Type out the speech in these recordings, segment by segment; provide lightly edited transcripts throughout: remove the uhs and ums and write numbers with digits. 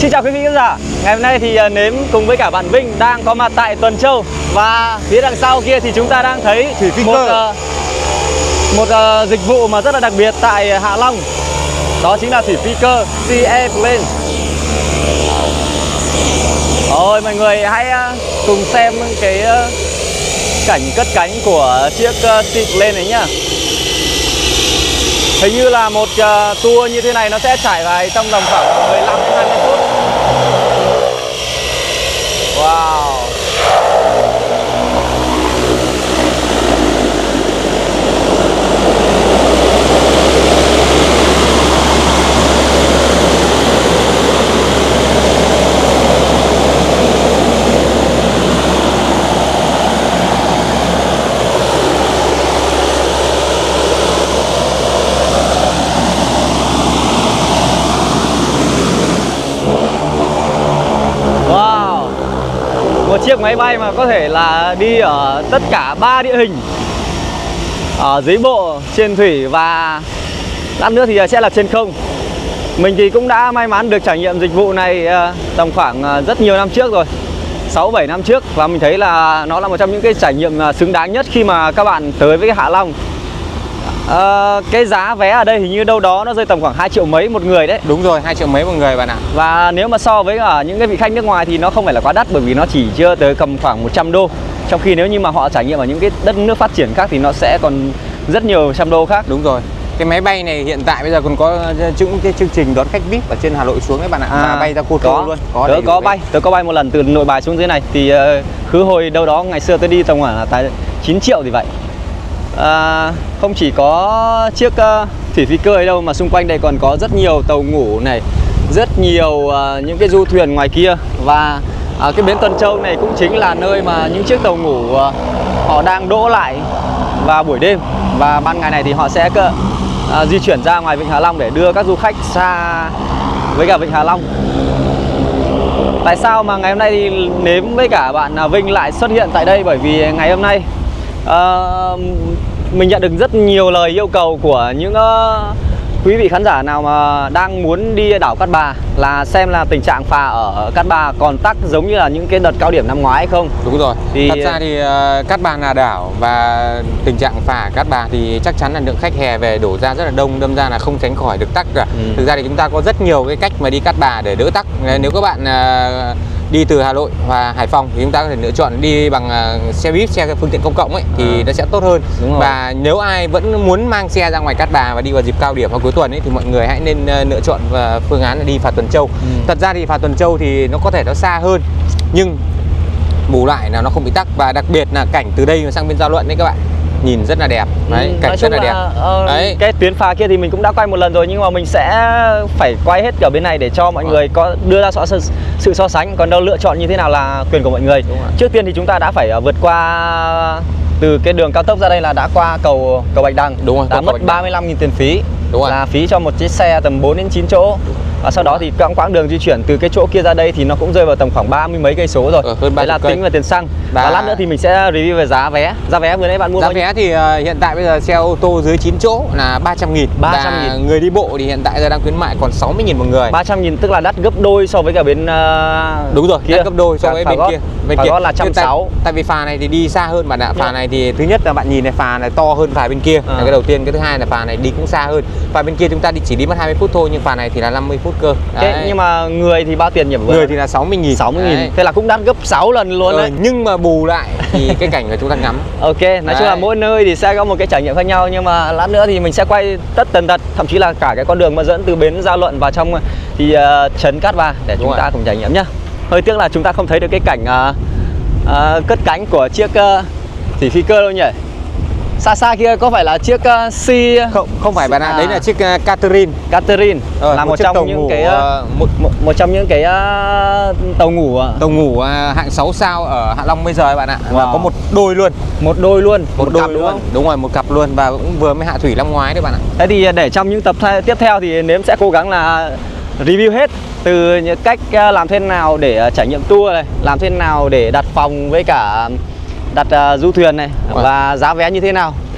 Xin chào quý vị khán giả. Ngày hôm nay thì Nếm cùng với cả bạn Vinh đang có mặt tại Tuần Châu. Và phía đằng sau kia thì chúng ta đang thấy một dịch vụ mà rất là đặc biệt tại Hạ Long. Đó chính là thủy phi cơ Sea Airplane. Ôi mọi người hãy cùng xem cái cảnh cất cánh của chiếc Sea Airplane này nhá. Hình như là một tour như thế này nó sẽ trải dài trong vòng khoảng 15 đến 20 phút. Wow. Một chiếc máy bay mà có thể là đi ở tất cả 3 địa hình, ở dưới bộ, trên thủy và lát nữa thì sẽ là trên không. Mình thì cũng đã may mắn được trải nghiệm dịch vụ này tầm khoảng rất nhiều năm trước rồi, 6-7 năm trước. Và mình thấy là nó là một trong những cái trải nghiệm xứng đáng nhất khi mà các bạn tới với Hạ Long. Cái giá vé ở đây hình như đâu đó nó rơi tầm khoảng 2 triệu mấy một người đấy. Đúng rồi, 2 triệu mấy một người bạn ạ. Và nếu mà so với cả những cái vị khách nước ngoài thì nó không phải là quá đắt, bởi vì nó chỉ chưa tới cầm khoảng 100 đô. Trong khi nếu như mà họ trải nghiệm ở những cái đất nước phát triển khác thì nó sẽ còn rất nhiều trăm đô khác. Đúng rồi. Cái máy bay này hiện tại bây giờ còn có cái chương trình đón khách VIP ở trên Hà Nội xuống đấy bạn ạ. Và bay ra Cô Tô luôn. Tớ có bay một lần từ Nội Bài xuống dưới này. Thì khứ hồi đâu đó ngày xưa tôi đi tầm khoảng là 9 triệu thì vậy. Không chỉ có chiếc thủy phi cơ ấy đâu, mà xung quanh đây còn có rất nhiều tàu ngủ này, rất nhiều những cái du thuyền ngoài kia. Và cái bến Tuần Châu này cũng chính là nơi mà những chiếc tàu ngủ họ đang đỗ lại vào buổi đêm. Và ban ngày này thì họ sẽ di chuyển ra ngoài Vịnh Hạ Long để đưa các du khách xa với cả Vịnh Hạ Long. Tại sao mà ngày hôm nay thì Nếm với cả bạn Vinh lại xuất hiện tại đây? Bởi vì ngày hôm nay mình nhận được rất nhiều lời yêu cầu của những quý vị khán giả nào mà đang muốn đi đảo Cát Bà, là xem là tình trạng phà ở Cát Bà còn tắc giống như là những cái đợt cao điểm năm ngoái hay không. Đúng rồi. Thật ra thì Cát Bà là đảo và tình trạng phà Cát Bà thì chắc chắn là lượng khách hè về đổ ra rất là đông, đâm ra là không tránh khỏi được tắc cả. Thực ra thì chúng ta có rất nhiều cái cách mà đi Cát Bà để đỡ tắc. Nếu các bạn đi từ Hà Nội và Hải Phòng thì chúng ta có thể lựa chọn đi bằng xe buýt, xe phương tiện công cộng ấy, thì nó sẽ tốt hơn. Và nếu ai vẫn muốn mang xe ra ngoài Cát Bà và đi vào dịp cao điểm hoặc cuối tuần ấy, thì mọi người hãy nên lựa chọn phương án là đi phà Tuần Châu. Thật ra thì phà Tuần Châu thì nó có thể nó xa hơn, nhưng bù lại là nó không bị tắc. Và đặc biệt là cảnh từ đây sang bên Giao Luận đấy các bạn, nhìn rất là đẹp. Đấy, cảnh rất là đẹp. Đấy. Cái tuyến phà kia thì mình cũng đã quay một lần rồi, nhưng mà mình sẽ phải quay hết ở bên này để cho mọi người có đưa ra sự so sánh. Còn đâu lựa chọn như thế nào là quyền của mọi người. Trước tiên thì chúng ta đã phải vượt qua từ cái đường cao tốc ra đây, là đã qua cầu Bạch Đằng. Đúng rồi, đã mất 35.000 tiền phí. Đúng rồi. Là phí cho một chiếc xe tầm 4 đến 9 chỗ. Và sau đó thì quãng đường di chuyển từ cái chỗ kia ra đây thì nó cũng rơi vào tầm khoảng 30 mấy cây số rồi. Hơn 30 đấy là cây. Tính về tiền xăng. Và lát nữa thì mình sẽ review về giá vé. Giá vé vừa nãy bạn mua giá vé thì hiện tại bây giờ xe ô tô dưới 9 chỗ là 300.000. Và người đi bộ thì hiện tại giờ đang khuyến mại còn 60.000 một người. 300.000 tức là đắt gấp đôi so với cả bên đúng rồi, kia. Đắt gấp đôi so với bên kia. Bên kia là 160. Tại vì phà này thì đi xa hơn bạn ạ. Phà này thì thứ nhất là bạn nhìn này, phà này to hơn phà bên kia. Là cái đầu tiên. Cái thứ hai là phà này đi cũng xa hơn. Phà bên kia chúng ta chỉ đi mất 20 phút thôi, nhưng phà này thì là 50 phút cơ. Nhưng mà người thì bao tiền nhỉ? Người thì là 60.000. 60.000. Thế là cũng đắt gấp 6 lần luôn đấy. Nhưng mà bù lại thì cái cảnh mà chúng ta ngắm. Ok, nói chung là mỗi nơi thì sẽ có một cái trải nghiệm khác nhau. Nhưng mà lát nữa thì mình sẽ quay tất tần tật, thậm chí là cả cái con đường mà dẫn từ bến Giao Luận vào trong thì trấn Cát Bà để chúng ta cùng trải nghiệm nhá. Hơi tiếc là chúng ta không thấy được cái cảnh cất cánh của chiếc thủy phi cơ đâu nhỉ. Xa xa kia có phải là chiếc Sea? Không phải bạn ạ, đấy là chiếc Catherine. Là một trong những cái một trong những cái tàu ngủ hạng 6 sao ở Hạ Long bây giờ bạn ạ. Và có một đôi luôn. Một cặp đúng không? Đúng rồi, một cặp luôn, và cũng vừa mới hạ thủy năm ngoái đấy bạn ạ. Thế thì để trong những tập tiếp theo thì Nếm sẽ cố gắng là review hết từ những cách làm thế nào để trải nghiệm tour này, làm thế nào để đặt phòng với cả đặt du thuyền này, và giá vé như thế nào.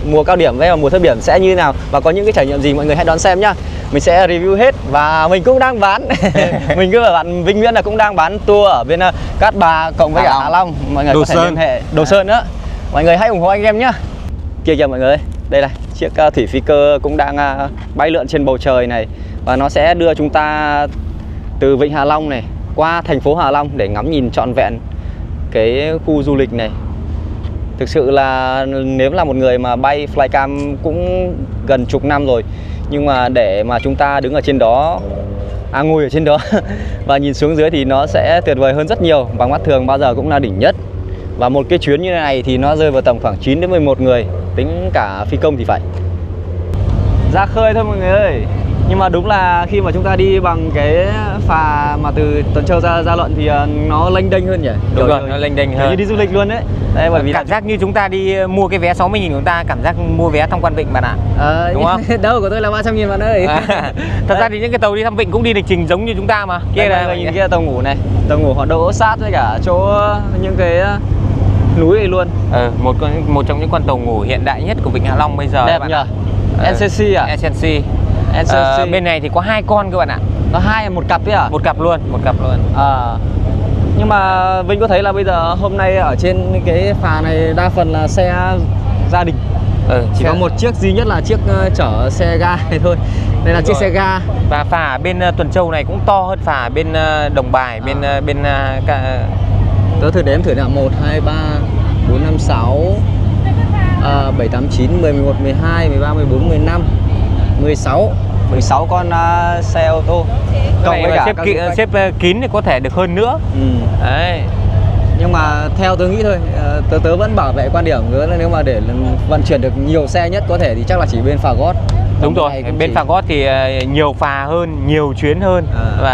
mùa cao điểm với mùa thấp điểm sẽ như thế nào và có những cái trải nghiệm gì, mọi người hãy đón xem nhá. Mình sẽ review hết và mình cũng đang bán mình cứ bảo bạn Vinh Nguyễn là cũng đang bán tour ở bên Cát Bà cộng với cả Hạ Long. Mọi người có thể liên hệ Đồ Sơn nữa. Mọi người hãy ủng hộ anh em nhá. Kia kìa mọi người, đây này, chiếc thủy phi cơ cũng đang bay lượn trên bầu trời này và nó sẽ đưa chúng ta từ Vịnh Hạ Long này qua thành phố Hạ Long để ngắm nhìn trọn vẹn cái khu du lịch này. Thực sự là nếu là một người mà bay flycam cũng gần chục năm rồi, nhưng mà để mà chúng ta đứng ở trên đó, ngồi ở trên đó và nhìn xuống dưới thì nó sẽ tuyệt vời hơn rất nhiều. Bằng mắt thường bao giờ cũng là đỉnh nhất. Và một cái chuyến như thế này thì nó rơi vào tầm khoảng 9 đến 11 người, tính cả phi công thì phải. Ra khơi thôi mọi người ơi. Nhưng mà đúng là khi mà chúng ta đi bằng cái phà mà từ Tuần Châu ra Gia Luận thì nó lênh đênh hơn nhỉ? Đúng rồi, nó lênh đênh hơn. Như đi du lịch luôn đấy. Đây, bởi vì cảm giác như chúng ta đi mua cái vé 60.000 của chúng ta, cảm giác mua vé tham quan vịnh bạn ạ. Đúng không? Đâu, của tôi là 300.000 bạn ơi. Thật ra thì những cái tàu đi thăm vịnh cũng đi lịch trình giống như chúng ta mà. Kia là nhìn kia tàu ngủ này. Tàu ngủ họ đỗ sát với cả chỗ những cái núi này luôn. Một trong những con tàu ngủ hiện đại nhất của Vịnh Hạ Long bây giờ. Đẹp nhỉ? NCC à? NCC. Bên này thì có 2 con các bạn ạ. Nó 2 một cặp ấy à? Một cặp luôn. Nhưng mà Vinh có thấy là bây giờ hôm nay ở trên cái phà này đa phần là xe gia đình. Chỉ có một chiếc duy nhất là chiếc chở xe ga này thôi. Đây là chiếc xe ga. Và phà bên Tuần Châu này cũng to hơn phà bên Đồng Bài, bên tớ thử đếm thử nào, 1, 2, 3, 4, 5, 6, 7, 8, 9, 10, 11, 12, 13, 14, 15, 16 con xe ô tô. Cộng với cả xếp kín thì có thể được hơn nữa. Đấy. Nhưng mà theo tôi nghĩ thôi, tớ vẫn bảo vệ quan điểm nữa là nếu mà để vận chuyển được nhiều xe nhất có thể thì chắc là chỉ bên phà gót. Đúng rồi, bên phà gót thì nhiều phà hơn, nhiều chuyến hơn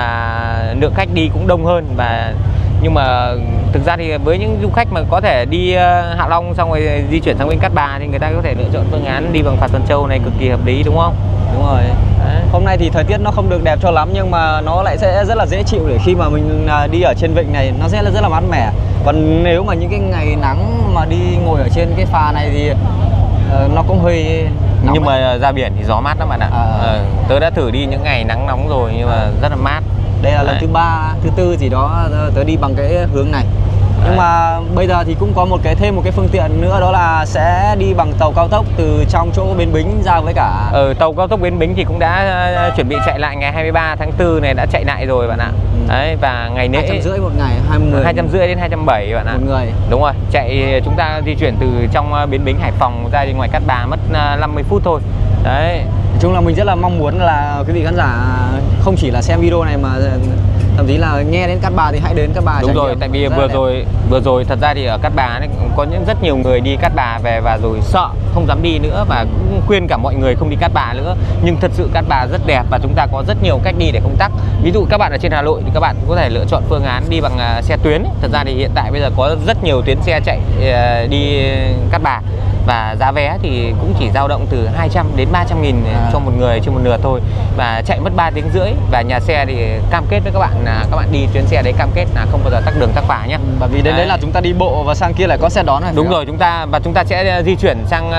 và lượng khách đi cũng đông hơn. Nhưng mà thực ra thì với những du khách mà có thể đi Hạ Long xong rồi di chuyển sang bên Cát Bà thì người ta có thể lựa chọn phương án đi bằng phà Tuần Châu này cực kỳ hợp lý, đúng không? Đúng rồi. Đấy. Hôm nay thì thời tiết nó không được đẹp cho lắm nhưng mà nó lại sẽ rất là dễ chịu để khi mà mình đi ở trên vịnh này, nó sẽ là rất là mát mẻ. Còn nếu mà những cái ngày nắng mà đi ngồi ở trên cái phà này thì nó cũng hơi nóng. Nhưng mà ra biển thì gió mát lắm bạn ạ. Tớ đã thử đi những ngày nắng nóng rồi nhưng mà rất là mát. Đây là lần thứ 3, thứ 4 gì đó tớ đi bằng cái hướng này. Nhưng mà bây giờ thì cũng có thêm một cái phương tiện nữa, đó là sẽ đi bằng tàu cao tốc từ trong chỗ Bến Bính ra với cả tàu cao tốc Bến Bính thì cũng đã chuẩn bị chạy lại ngày 23 tháng 4 này, đã chạy lại rồi bạn ạ. Đấy, và ngày lễ 250 một ngày, 250 đến 270 bạn ạ. Một người. Đúng rồi, chạy chúng ta di chuyển từ trong Bến Bính Hải Phòng ra đi ngoài Cát Bà mất 50 phút thôi. Đấy. Nói chung là mình rất là mong muốn là quý vị khán giả không chỉ là xem video này mà thậm chí là nghe đến Cát Bà thì hãy đến Cát Bà. Đúng rồi, tại vì vừa rồi thật ra thì ở Cát Bà ấy, có rất nhiều người đi Cát Bà về và rồi sợ không dám đi nữa và cũng khuyên cả mọi người không đi Cát Bà nữa. Nhưng thật sự Cát Bà rất đẹp và chúng ta có rất nhiều cách đi để không tắc. Ví dụ các bạn ở trên Hà Nội thì các bạn có thể lựa chọn phương án đi bằng xe tuyến. Thật ra thì hiện tại bây giờ có rất nhiều tuyến xe chạy đi Cát Bà và giá vé thì cũng chỉ dao động từ 200 đến 300.000 cho một người trên một lượt thôi, và chạy mất 3 tiếng rưỡi. Và nhà xe thì cam kết với các bạn là các bạn đi tuyến xe đấy cam kết là không bao giờ tắc đường tắc phà nhé. Bởi vì đến đấy là chúng ta đi bộ và sang kia lại có xe đón này. Đúng rồi, chúng ta sẽ di chuyển sang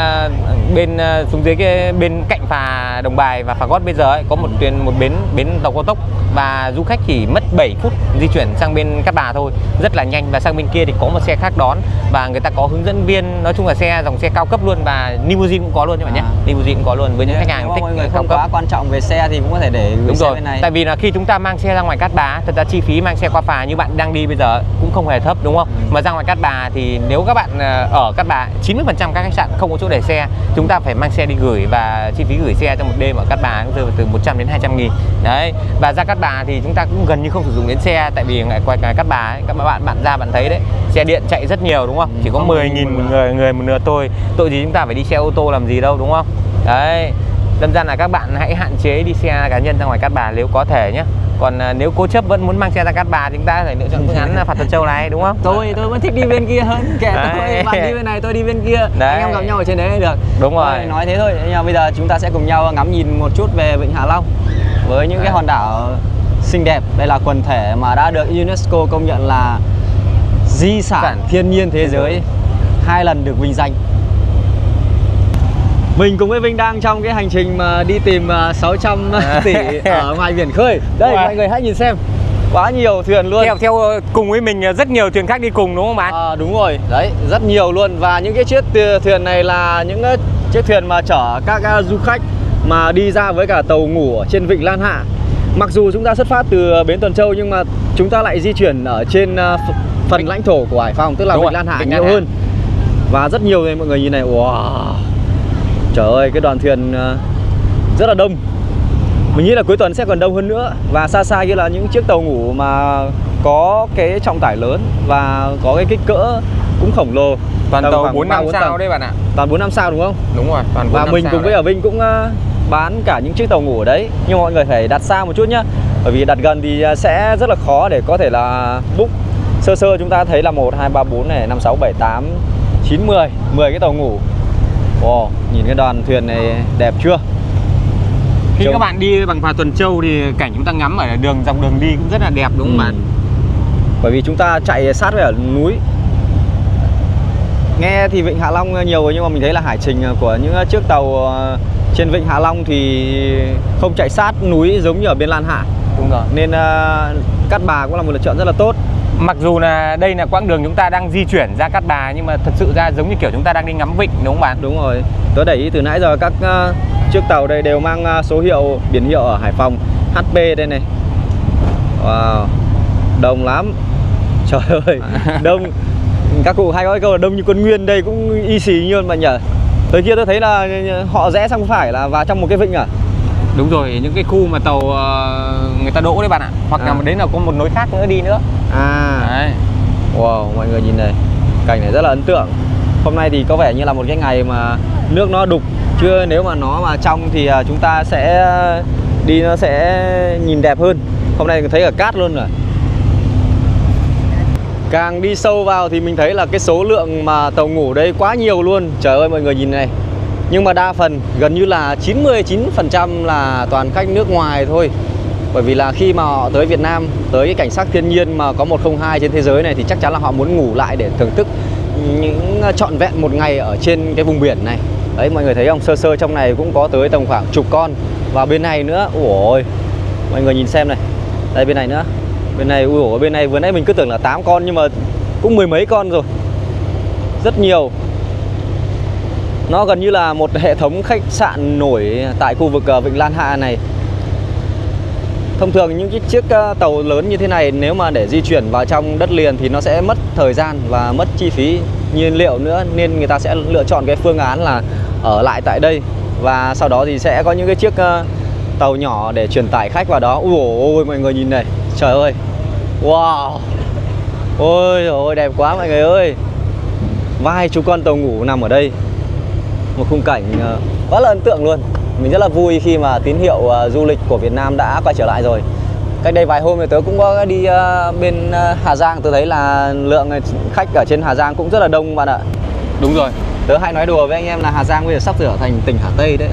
xuống dưới cái bên cạnh phà Đồng Bài và phà Gót. Bây giờ ấy, có một bến tàu cao tốc và du khách chỉ mất 7 phút di chuyển sang bên Cát Bà thôi, rất là nhanh. Và sang bên kia thì có một xe khác đón và người ta có hướng dẫn viên, nói chung là dòng xe cao cấp luôn, và limousine cũng có luôn các bạn nhé. Limousine cũng có luôn với những khách hàng thích mọi người cao không cấp. quá quan trọng về xe thì cũng có thể để đúng xe rồi, bên này. tại vì là khi chúng ta mang xe ra ngoài Cát Bà, thật ra chi phí mang xe qua phà như bạn đang đi bây giờ cũng không hề thấp, đúng không? Mà ra ngoài Cát Bà thì nếu các bạn ở Cát Bà 90% các khách sạn không có chỗ để xe, chúng ta phải mang xe đi gửi, và chi phí gửi xe trong một đêm ở Cát Bà cũng rơi vào từ 100 đến 200.000 đấy. Và ra Cát Bà thì chúng ta cũng gần như không sử dụng đến xe, tại vì ngoài Cát Bà ấy, các bạn ra bạn thấy đấy, xe điện chạy rất nhiều, đúng không? Chỉ có 10.000 một người một lượt thôi, tội gì chúng ta phải đi xe ô tô làm gì đâu, đúng không? Đấy, đâm ra là các bạn hãy hạn chế đi xe cá nhân ra ngoài Cát Bà nếu có thể nhé. Còn nếu cố chấp vẫn muốn mang xe ra Cát Bà thì chúng ta phải lựa chọn phương án phà Tuần Châu này, đúng không? Tôi vẫn thích đi bên kia hơn, kệ tôi, bạn đi bên này tôi đi bên kia, đấy. Anh em gặp nhau ở trên đấy được. Đúng rồi. Nói thế thôi, nhưng mà bây giờ chúng ta sẽ cùng nhau ngắm nhìn một chút về Vịnh Hạ Long với những cái hòn đảo xinh đẹp. Đây là quần thể mà đã được UNESCO công nhận là di sản thiên nhiên thế giới, 2 lần được vinh danh. Mình cùng với Vinh đang trong cái hành trình mà đi tìm 600 tỷ ở ngoài biển khơi. Đây mọi người hãy nhìn xem, quá nhiều thuyền luôn. Theo cùng với mình rất nhiều thuyền khác đi cùng đúng không bạn? Đúng rồi, đấy, rất nhiều luôn. Và những cái chiếc thuyền này là những chiếc thuyền mà chở các du khách mà đi ra với cả tàu ngủ ở trên vịnh Lan Hạ. Mặc dù chúng ta xuất phát từ bến Tuần Châu nhưng mà chúng ta lại di chuyển ở trên phần lãnh thổ của Hải Phòng, tức là vịnh Lan Hạ nhiều hơn. Và rất nhiều này mọi người nhìn này, wow. Trời ơi, cái đoàn thuyền rất là đông. Mình nghĩ là cuối tuần sẽ còn đông hơn nữa. Và xa xa kia là những chiếc tàu ngủ mà có cái trọng tải lớn và có cái kích cỡ cũng khổng lồ. Toàn tàu 4-5 sao đấy bạn ạ. Toàn 4-5 sao đúng không? Đúng rồi, toàn 4-5 sao. Và mình cùng với ở Vinh cũng bán cả những chiếc tàu ngủ ở đấy. Nhưng mà mọi người phải đặt xa một chút nhá. Bởi vì đặt gần thì sẽ rất là khó để có thể là book. Sơ sơ chúng ta thấy là 1, 2, 3, 4 này, 5, 6, 7, 8, 9, 10 cái tàu ngủ. Wow, nhìn cái đoàn thuyền này đẹp chưa? Khi các bạn đi bằng phà Tuần Châu thì cảnh chúng ta ngắm ở dọc đường đi cũng rất là đẹp đúng không bạn? Bởi vì chúng ta chạy sát với ở núi. Nghe thì vịnh Hạ Long nhiều rồi nhưng mà mình thấy là hải trình của những chiếc tàu trên vịnh Hạ Long thì không chạy sát núi giống như ở bên Lan Hạ. Đúng rồi. Nên Cát Bà cũng là một lựa chọn rất là tốt. Mặc dù là đây là quãng đường chúng ta đang di chuyển ra Cát Bà nhưng mà thật sự ra giống như kiểu chúng ta đang đi ngắm vịnh đúng không bạn? Đúng rồi. Tớ để ý từ nãy giờ các chiếc tàu đây đều mang số hiệu, biển hiệu ở Hải Phòng, HP đây này. Wow, đông lắm. Trời ơi, đông. Các cụ hay có cái câu là đông như con Nguyên, đây cũng y xì như bạn nhỉ. Tới kia tôi thấy là họ rẽ sang phải là vào trong một cái vịnh à? Đúng rồi, những cái khu mà tàu người ta đỗ đấy bạn ạ. Hoặc là đến là có một nối khác nữa đi nữa. Đấy. Wow, mọi người nhìn này, cảnh này rất là ấn tượng. Hôm nay thì có vẻ như là một cái ngày mà nước nó đục, chứ nếu mà nó mà trong thì chúng ta sẽ đi nó sẽ nhìn đẹp hơn. Hôm nay thấy cả cát luôn rồi. Càng đi sâu vào thì mình thấy là cái số lượng mà tàu ngủ đây quá nhiều luôn. Trời ơi mọi người nhìn này. Nhưng mà đa phần gần như là 99% là toàn khách nước ngoài thôi. Bởi vì là khi mà họ tới Việt Nam, tới cái cảnh sắc thiên nhiên mà có 102 trên thế giới này thì chắc chắn là họ muốn ngủ lại để thưởng thức những trọn vẹn một ngày ở trên cái vùng biển này. Đấy mọi người thấy không, sơ sơ trong này cũng có tới tầm khoảng chục con. Và bên này nữa, ôi mọi người nhìn xem này. Đây bên này nữa. Bên này, ui bên này vừa nãy mình cứ tưởng là 8 con nhưng mà cũng mười mấy con rồi. Rất nhiều. Nó gần như là một hệ thống khách sạn nổi tại khu vực vịnh Lan Hạ này. Thông thường những cái chiếc tàu lớn như thế này nếu mà để di chuyển vào trong đất liền thì nó sẽ mất thời gian và mất chi phí nhiên liệu nữa. Nên người ta sẽ lựa chọn cái phương án là ở lại tại đây. Và sau đó thì sẽ có những cái chiếc tàu nhỏ để truyền tải khách vào đó. Ôi mọi người nhìn này. Trời ơi. Wow. Ôi ôi đẹp quá mọi người ơi. Vài chục con tàu ngủ nằm ở đây. Một khung cảnh quá là ấn tượng luôn. Mình rất là vui khi mà tín hiệu du lịch của Việt Nam đã quay trở lại rồi. Cách đây vài hôm thì tớ cũng có đi bên Hà Giang. Tớ thấy là lượng khách ở trên Hà Giang cũng rất là đông bạn ạ. Đúng rồi. Tớ hay nói đùa với anh em là Hà Giang bây giờ sắp trở thành tỉnh Hà Tây đấy.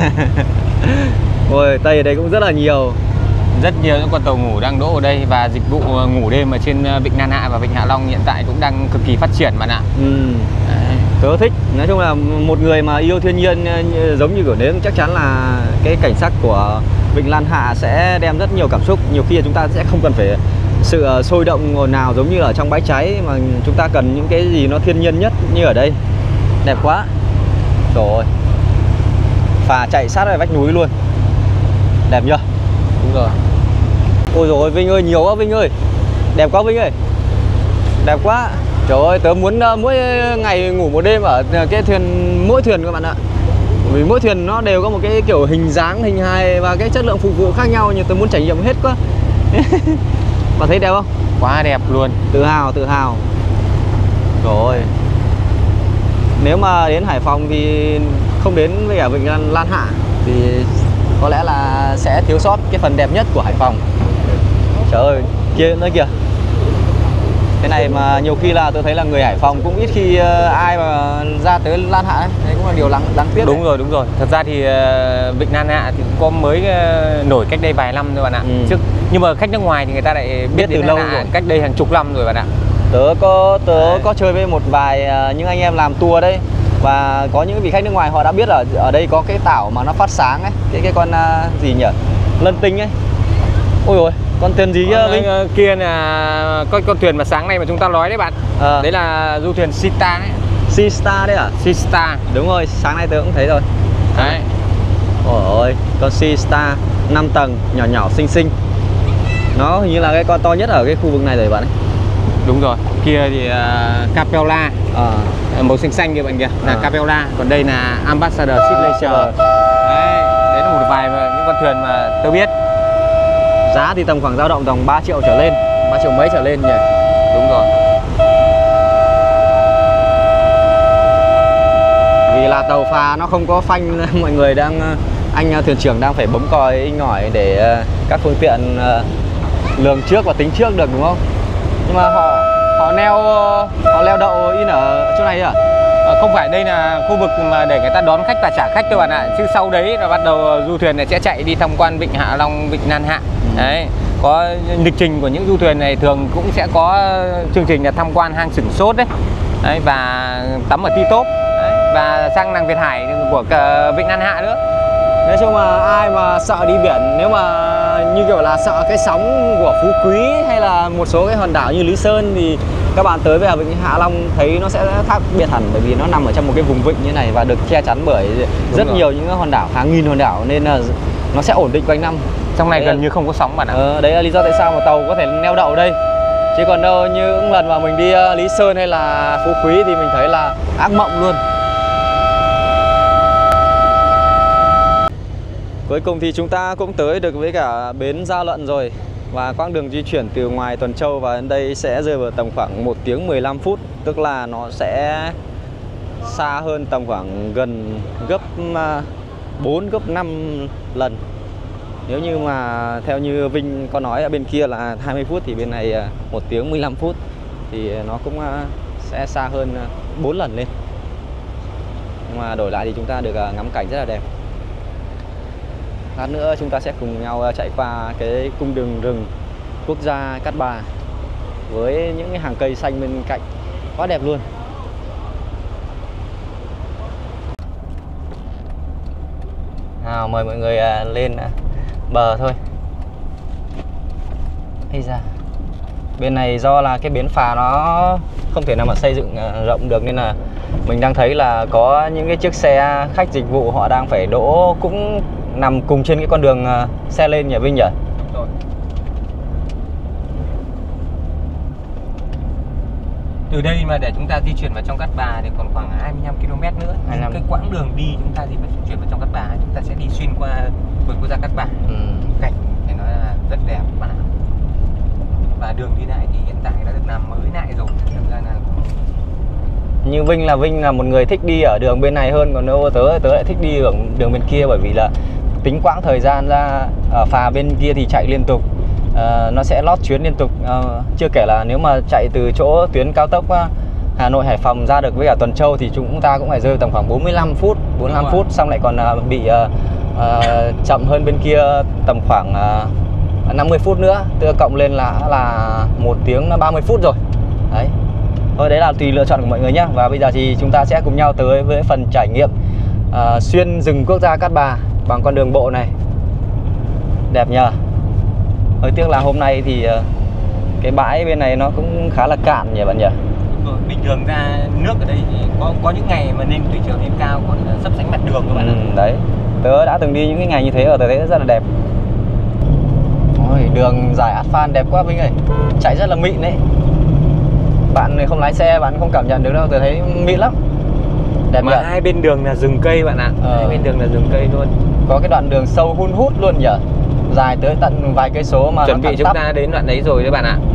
Ôi, Tây ở đây cũng rất là nhiều. Rất nhiều những con tàu ngủ đang đỗ ở đây. Và dịch vụ ngủ đêm ở trên vịnh Lan Hạ và vịnh Hạ Long hiện tại cũng đang cực kỳ phát triển bạn ạ. Tớ thích, nói chung là một người mà yêu thiên nhiên giống như kiểu đấy chắc chắn là cái cảnh sắc của vịnh Lan Hạ sẽ đem rất nhiều cảm xúc. Nhiều khi chúng ta sẽ không cần phải sự sôi động ồn ào giống như ở trong bãi cháy, mà chúng ta cần những cái gì nó thiên nhiên nhất như ở đây. Đẹp quá. Trời ơi, phà chạy sát vào vách núi luôn. Đẹp chưa? Đúng rồi. Ôi dồi ôi Vinh ơi, nhiều quá Vinh ơi. Đẹp quá Vinh ơi. Đẹp quá. Trời ơi, tớ muốn mỗi ngày ngủ một đêm ở cái thuyền, mỗi thuyền các bạn ạ. Vì mỗi thuyền nó đều có một cái kiểu hình dáng, hình hài và cái chất lượng phục vụ khác nhau, nhưng tớ muốn trải nghiệm hết quá. Bạn thấy đẹp không? Quá đẹp luôn. Tự hào, tự hào. Trời ơi. Nếu mà đến Hải Phòng thì không đến với cả vịnh Lan Hạ thì có lẽ là sẽ thiếu sót cái phần đẹp nhất của Hải Phòng. Trời ơi, kia nữa kìa. Cái này mà nhiều khi là tôi thấy là người Hải Phòng cũng ít khi ai mà ra tới Lan Hạ ấy. Đấy cũng là điều đáng tiếc. Đúng rồi, đúng rồi. Thật ra thì vịnh Lan Hạ thì cũng có mới nổi cách đây vài năm thôi bạn ạ. Nhưng mà khách nước ngoài thì người ta lại biết từ lâu rồi, cách đây hàng chục năm rồi bạn ạ. Tớ có chơi với một vài những anh em làm tour đấy. Và có những vị khách nước ngoài họ đã biết ở đây có cái tảo mà nó phát sáng ấy, cái con gì nhỉ, lân tinh ấy. Ôi ôi, con thuyền gì kia Vinh? Kia là con thuyền mà sáng nay mà chúng ta nói đấy bạn. Đấy là du thuyền Sea Star đấy. Sea Star đấy à? Sea Star. Đúng rồi, sáng nay tôi cũng thấy rồi. Đấy. Ôi ôi, con Sea Star 5 tầng, nhỏ nhỏ xinh xinh. Nó hình như là cái con to nhất ở cái khu vực này rồi bạn ấy. Đúng rồi, kia thì Capella, màu xanh xanh kia bạn kìa, là Capella. Còn đây là Ambassador Signature. Đấy là một vài những con thuyền mà tôi biết. Giá thì tầm khoảng dao động tầm 3 triệu trở lên, 3 triệu mấy trở lên nhỉ? Đúng rồi. Vì là tàu phà nó không có phanh, mọi người anh thuyền trưởng đang phải bấm còi inh ỏi để các phương tiện lường trước và tính trước được, đúng không? Nhưng mà họ leo đậu in ở chỗ này à? Không phải, đây là khu vực mà để người ta đón khách và trả khách các bạn ạ. Chứ sau đấy là bắt đầu du thuyền này sẽ chạy đi tham quan vịnh Hạ Long, vịnh Nan Hạ. Đấy, có lịch trình của những du thuyền này thường cũng sẽ có chương trình là tham quan hang Sửng Sốt đấy. Đấy, và tắm ở Ti Tốp đấy, và sang làng Việt Hải của vịnh Nan Hạ nữa. Nói chung là ai mà sợ đi biển, nếu mà như kiểu là sợ cái sóng của Phú Quý hay là một số cái hòn đảo như Lý Sơn thì các bạn tới về vịnh Hạ Long thấy nó sẽ khác biệt hẳn, bởi vì nó nằm ở trong một cái vùng vịnh như này và được che chắn bởi rất nhiều những hòn đảo, hàng nghìn hòn đảo, nên là nó sẽ ổn định quanh năm. Trong này gần như không có sóng bạn ạ. Đấy là lý do tại sao mà tàu có thể neo đậu ở đây. Chứ còn đâu như những lần mà mình đi Lý Sơn hay là Phú Quý thì mình thấy là ác mộng luôn. Cuối cùng thì chúng ta cũng tới được với cả bến Gia Luận rồi. Và quãng đường di chuyển từ ngoài Tuần Châu và đến đây sẽ rơi vào tầm khoảng 1 tiếng 15 phút. Tức là nó sẽ xa hơn tầm khoảng gần gấp 4, gấp 5 lần. Nếu như mà theo như Vinh có nói ở bên kia là 20 phút thì bên này 1 tiếng 15 phút. Thì nó cũng sẽ xa hơn 4 lần lên. Nhưng mà đổi lại thì chúng ta được ngắm cảnh rất là đẹp. Lát nữa chúng ta sẽ cùng nhau chạy qua cái cung đường rừng quốc gia Cát Bà với những cái hàng cây xanh bên cạnh, quá đẹp luôn. Nào, mời mọi người lên bờ thôi. Ây da, bên này do là cái bến phà nó không thể nào mà xây dựng rộng được, nên là mình đang thấy là có những cái chiếc xe khách dịch vụ họ đang phải đỗ cũng nằm cùng trên cái con đường xe lên nhỉ Vinh nhỉ? Rồi. Từ đây mà để chúng ta di chuyển vào trong Cát Bà thì còn khoảng 25 km nữa. Cái quãng đường đi chúng ta di chuyển vào trong Cát Bà, chúng ta sẽ đi xuyên qua vườn quốc gia Cát Bà. Cảnh thì nó là rất đẹp bạn ạ. Và đường đi lại thì hiện tại đã được làm mới lại rồi. Thực ra là như Vinh là một người thích đi ở đường bên này hơn, còn nếu tớ lại thích đi ở đường bên kia, bởi vì là tính quãng thời gian ra ở phà bên kia thì chạy liên tục, nó sẽ lót chuyến liên tục, chưa kể là nếu mà chạy từ chỗ tuyến cao tốc Hà Nội Hải Phòng ra được với cả Tuần Châu thì chúng ta cũng phải rơi tầm khoảng 45 phút, xong lại còn bị chậm hơn bên kia tầm khoảng 50 phút nữa, tức cộng lên là 1 tiếng 30 phút rồi. Đấy. Thôi đấy là tùy lựa chọn của mọi người nhé. Và bây giờ thì chúng ta sẽ cùng nhau tới với phần trải nghiệm xuyên rừng quốc gia Cát Bà bằng con đường bộ này. Đẹp nhờ. Hơi tiếc là hôm nay thì cái bãi bên này nó cũng khá là cạn nhỉ bạn nhỉ? Bình thường ra nước ở đây thì có những ngày mà lên thủy chiều lên cao còn sấp sánh mặt đường các bạn ạ. Đấy, tớ đã từng đi những cái ngày như thế rồi, tớ thấy rất là đẹp. Ôi, đường dài asphalt đẹp quá Vinh ơi, chạy rất là mịn đấy. Bạn không lái xe bạn không cảm nhận được đâu, tớ thấy mịn lắm. Đẹp mà hai bên đường là rừng cây bạn ạ. Hai bên đường là rừng cây luôn. Có cái đoạn đường sâu hun hút luôn nhỉ, dài tới tận vài cây số mà chuẩn bị chúng ta đến đoạn đấy rồi đấy bạn ạ.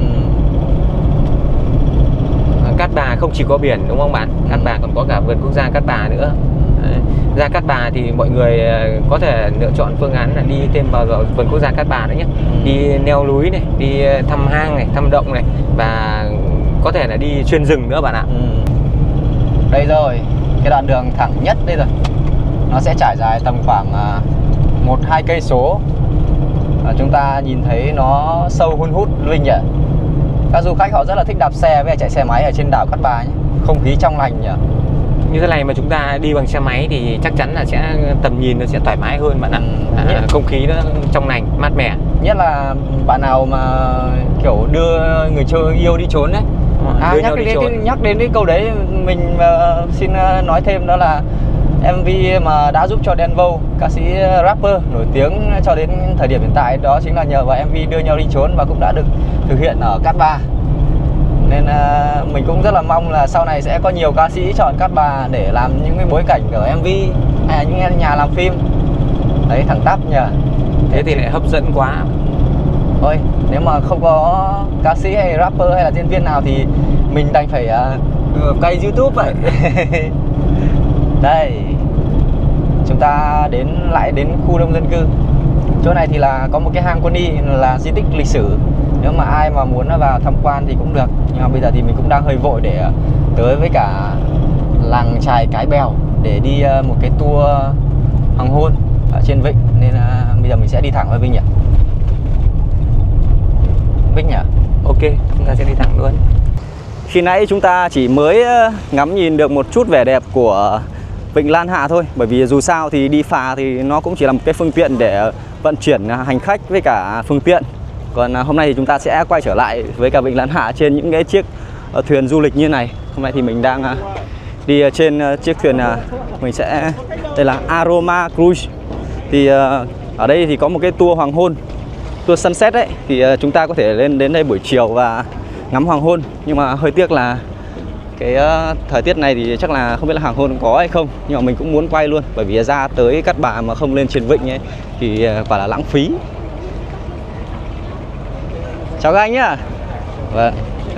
Cát Bà không chỉ có biển đúng không bạn? Cát Bà còn có cả vườn quốc gia Cát Bà nữa. Đấy. Ra Cát Bà thì mọi người có thể lựa chọn phương án là đi thêm vào vườn quốc gia Cát Bà nữa nhé. Đi leo núi này, đi thăm hang này, thăm động này, và có thể là đi xuyên rừng nữa bạn ạ. Đây rồi, cái đoạn đường thẳng nhất đây rồi. Nó sẽ trải dài tầm khoảng 1-2 cây số. Chúng ta nhìn thấy nó sâu hun hút Vinh nhỉ. Các du khách họ rất là thích đạp xe với chạy xe máy ở trên đảo Cát Bà nhé. Không khí trong lành nhỉ. như thế này mà chúng ta đi bằng xe máy thì chắc chắn là sẽ tầm nhìn nó sẽ thoải mái hơn bạn ạ. Không khí nó trong lành, mát mẻ. Nhất là bạn nào mà kiểu đưa người chơi yêu đi trốn đấy. Nhắc đến cái câu đấy mình xin nói thêm, đó là MV mà đã giúp cho Đen Vâu, ca sĩ rapper nổi tiếng cho đến thời điểm hiện tại, đó chính là nhờ vào MV Đưa Nhau Đi Trốn, và cũng đã được thực hiện ở Cát Bà. Nên mình cũng rất là mong là sau này sẽ có nhiều ca sĩ chọn Cát Bà để làm những cái bối cảnh ở MV hay là những nhà làm phim. Đấy, thẳng tắp nhờ. Thế thì lại hấp dẫn quá. Thôi, nếu mà không có ca sĩ hay rapper hay là diễn viên nào thì mình đành phải quay YouTube vậy. Đây, chúng ta lại đến khu đông dân cư. Chỗ này thì là có một cái hang Quân Y, là di tích lịch sử. Nếu mà ai mà muốn vào tham quan thì cũng được. Nhưng mà bây giờ thì mình cũng đang hơi vội để tới với cả làng chài Cái Bèo để đi một cái tour hoàng hôn ở trên vịnh. Nên bây giờ mình sẽ đi thẳng với Vinh nhỉ? Vinh nhỉ? Ok, chúng ta sẽ đi thẳng luôn. Khi nãy chúng ta chỉ mới ngắm nhìn được một chút vẻ đẹp của Vịnh Lan Hạ thôi. Bởi vì dù sao thì đi phà thì nó cũng chỉ là một cái phương tiện để vận chuyển hành khách với cả phương tiện. Còn hôm nay thì chúng ta sẽ quay trở lại với cả Vịnh Lan Hạ trên những cái chiếc thuyền du lịch như này. Hôm nay thì mình đang đi trên chiếc thuyền, đây là Aroma Cruise. Thì ở đây thì có một cái tour hoàng hôn, tour sunset đấy. Thì chúng ta có thể lên đến đây buổi chiều và ngắm hoàng hôn. Nhưng mà hơi tiếc là cái thời tiết này thì chắc là không biết là hoàng hôn có hay không. Nhưng mà mình cũng muốn quay luôn, bởi vì ra tới Cát Bà mà không lên trên vịnh ấy thì quả là lãng phí. Chào các anh nhá. Vâng.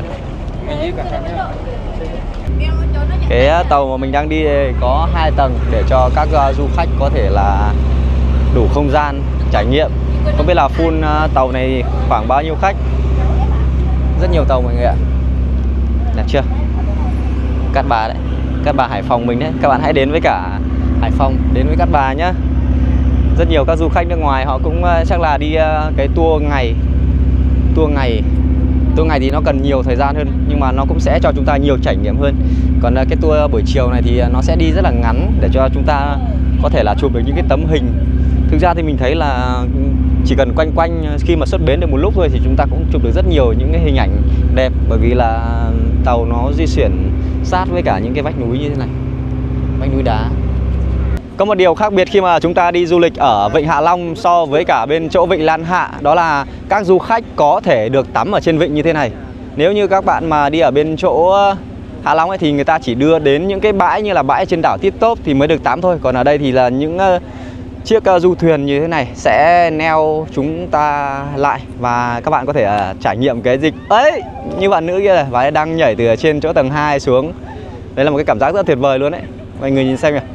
Cái tàu mà mình đang đi có 2 tầng để cho các du khách có thể là đủ không gian trải nghiệm. Không biết là full tàu này khoảng bao nhiêu khách. Rất nhiều tàu mọi người ạ. Đẹp chưa? Cát Bà đấy, Cát Bà Hải Phòng mình đấy. Các bạn hãy đến với cả Hải Phòng, đến với Cát Bà nhá. Rất nhiều các du khách nước ngoài họ cũng chắc là đi cái tour ngày. Tour ngày thì nó cần nhiều thời gian hơn, nhưng mà nó cũng sẽ cho chúng ta nhiều trải nghiệm hơn. Còn cái tour buổi chiều này thì nó sẽ đi rất là ngắn để cho chúng ta có thể là chụp được những cái tấm hình. Thực ra thì mình thấy là chỉ cần quanh khi mà xuất bến được một lúc thôi thì chúng ta cũng chụp được rất nhiều những cái hình ảnh đẹp. Bởi vì là tàu nó di chuyển sát với cả những cái vách núi như thế này, vách núi đá. Có một điều khác biệt khi mà chúng ta đi du lịch ở Vịnh Hạ Long so với cả bên chỗ Vịnh Lan Hạ, đó là các du khách có thể được tắm ở trên vịnh như thế này. Nếu như các bạn mà đi ở bên chỗ Hạ Long ấy thì người ta chỉ đưa đến những cái bãi như là bãi trên đảo Tip Top thì mới được tắm thôi. Còn ở đây thì là những chiếc du thuyền như thế này sẽ neo chúng ta lại, và các bạn có thể trải nghiệm cái dịch ấy như bạn nữ kia này, và đang nhảy từ trên chỗ tầng 2 xuống. Đấy là một cái cảm giác rất tuyệt vời luôn đấy. Mọi người nhìn xem kìa.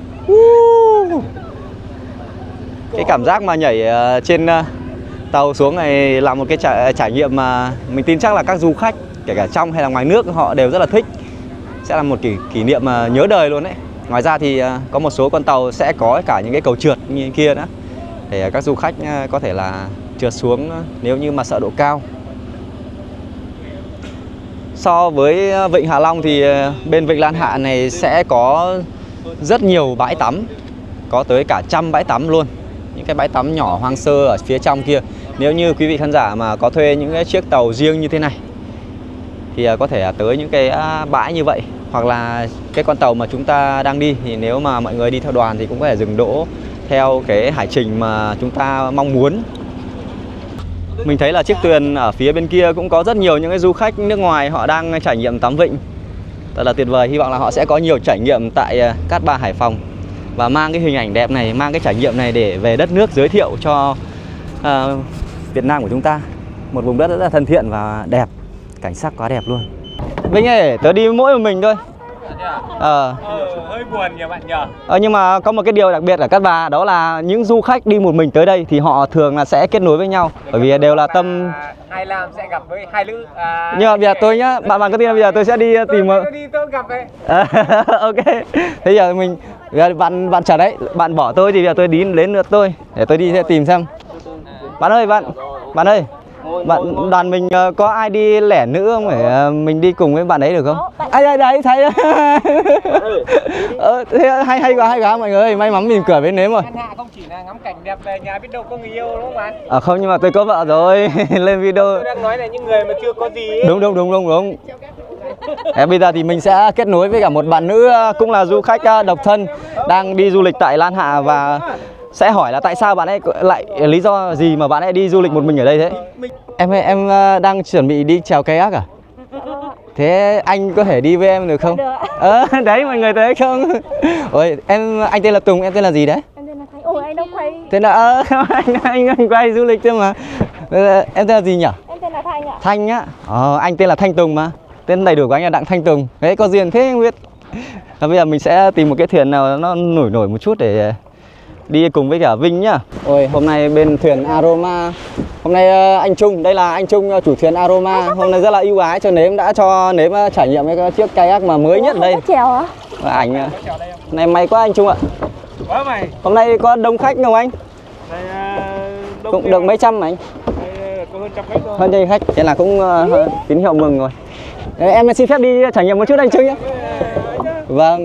Cái cảm giác mà nhảy trên tàu xuống này là một cái trải nghiệm mà mình tin chắc là các du khách kể cả trong hay là ngoài nước họ đều rất là thích. Sẽ là một kỷ niệm mà nhớ đời luôn đấy. Ngoài ra thì có một số con tàu sẽ có cả những cái cầu trượt như kia nữa, để các du khách có thể là trượt xuống nếu như mà sợ độ cao. So với Vịnh Hạ Long thì bên Vịnh Lan Hạ này sẽ có rất nhiều bãi tắm, có tới cả 100 bãi tắm luôn. Những cái bãi tắm nhỏ hoang sơ ở phía trong kia. Nếu như quý vị khán giả mà có thuê những cái chiếc tàu riêng như thế này thì có thể tới những cái bãi như vậy. Hoặc là cái con tàu mà chúng ta đang đi thì nếu mà mọi người đi theo đoàn thì cũng có thể dừng đỗ theo cái hải trình mà chúng ta mong muốn. Mình thấy là chiếc thuyền ở phía bên kia cũng có rất nhiều những cái du khách nước ngoài họ đang trải nghiệm tắm vịnh. Thật là tuyệt vời, hy vọng là họ sẽ có nhiều trải nghiệm tại Cát Bà Hải Phòng và mang cái hình ảnh đẹp này, mang cái trải nghiệm này để về đất nước giới thiệu cho Việt Nam của chúng ta. Một vùng đất rất là thân thiện và đẹp, cảnh sắc quá đẹp luôn. Vinh ơi, tớ đi mỗi một mình thôi. Hơi buồn nhờ bạn nhờ. Nhưng mà có một cái điều đặc biệt ở Cát Bà, đó là những du khách đi một mình tới đây thì họ thường là sẽ kết nối với nhau, bởi vì đều là tâm hai nam sẽ gặp với hai nữ. Nhưng mà bây giờ tôi nhá, bạn có tin là bây giờ tôi sẽ đi tìm tôi gặp đấy. Ok. Thế giờ bạn chờ đấy, bạn bỏ tôi thì bây giờ tôi đi đến lượt tôi để tôi đi tìm xem. Bạn ơi, bạn ơi, Đoàn mình có ai đi lẻ nữ không? Phải mình đi cùng với bạn ấy được không? Ai đấy thấy. Thế hay quá mọi người ơi, may mắn mình cửa bên nếm rồi. Hạ không chỉ là ngắm cảnh đẹp về nhà, biết đâu có người yêu đúng không bạn? Không, nhưng mà tôi có vợ rồi. Lên video. Tôi đang nói là những người mà chưa có gì ấy. Đúng. Bây giờ thì mình sẽ kết nối với cả một bạn nữ cũng là du khách độc thân đang đi du lịch tại Lan Hạ, và sẽ hỏi là tại sao bạn ấy lại, lý do gì mà bạn ấy đi du lịch một mình ở đây thế? Em đang chuẩn bị đi chèo kayak à? Thế anh có thể đi với em được không? Đấy mọi người thấy không? Ôi, anh tên là Tùng, em tên là gì đấy? Em tên là Thanh. Ôi anh đâu quay. Tên là anh quay du lịch chứ mà. Em tên là gì nhỉ? Em tên là Thanh ạ. Thanh á? Anh tên là Thanh Tùng mà. Tên đầy đủ của anh là Đặng Thanh Tùng. Đấy, có duyên thế không biết. Bây giờ mình sẽ tìm một cái thuyền nào nó nổi một chút để đi cùng với cả Vinh nhá. Ôi, hôm nay bên thuyền Aroma, hôm nay anh Trung, đây là anh Trung chủ thuyền Aroma. Hôm nay rất là ưu ái cho Nếm, đã cho Nếm trải nghiệm cái chiếc kayak mà mới nhất ở đây. Có chèo hả? Ảnh này may quá anh Trung ạ. Hôm nay có đông khách không anh? Cũng được mấy trăm mà anh. Có hơn trăm khách thôi. Hơn trăm khách, thế là cũng tín hiệu mừng rồi. Em xin phép đi trải nghiệm một chút anh Trung nhé. Vâng.